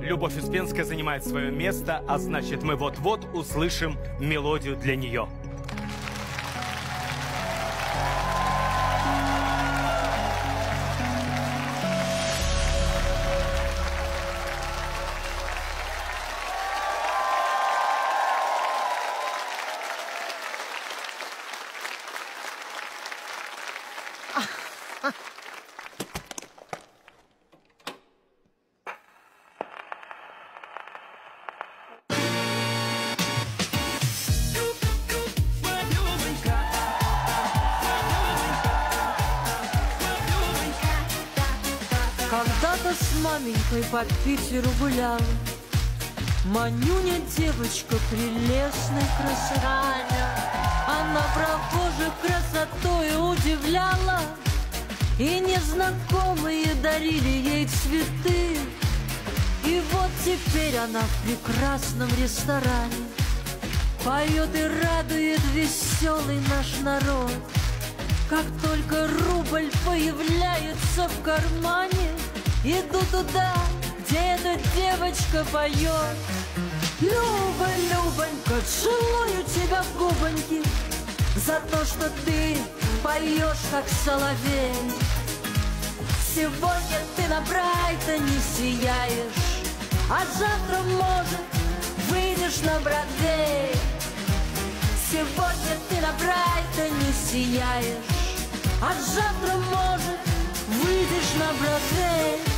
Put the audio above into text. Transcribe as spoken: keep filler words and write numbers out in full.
Любовь Успенская занимает свое место, а значит, мы вот-вот услышим мелодию для нее. Когда-то с маменькой по Питеру гуляла Манюня девочка прелестной красоты. Она прохожих красотой удивляла, и незнакомые дарили ей цветы. И вот теперь она в прекрасном ресторане поет и радует веселый наш народ. Как только рубль появляется в кармане, иду туда, где эта девочка поет. Люба, Любонька, целую тебя в губоньки за то, что ты поешь, как соловей. Сегодня ты на Брайтоне сияешь, а завтра, может, выйдешь на Бродвей. Сегодня ты на Брайтоне сияешь, а завтра, может, выйдешь на Бродвей.